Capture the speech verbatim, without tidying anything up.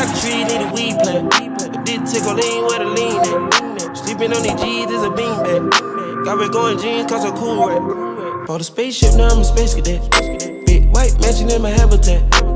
like a tree, need a weed plant. A dick tickle lean where the lean at. Sleeping on these G's is a beanbag. Got me going jeans cause I'm cool, right? Bought a spaceship, now I'm a space cadet. Big white mansion in my habitat.